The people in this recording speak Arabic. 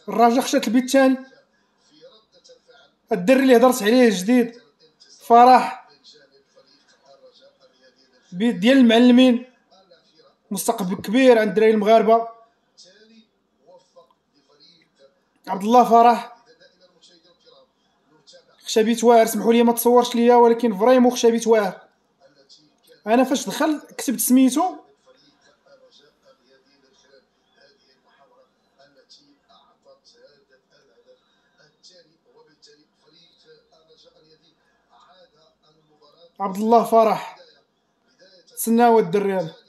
الرجاء خشات البيت الثاني. الدري اللي هضرت عليه جديد فرح، بيت ديال المعلمين، مستقبل كبير عند الدراري المغاربه. عبد الله فرح خشى بيت واعر، سمحوا لي ما تصورش ليا ولكن فريمون خشى بيت واعر. انا فاش دخل كتبت سميتو عبد الله فرح. تسناو الدري هذا.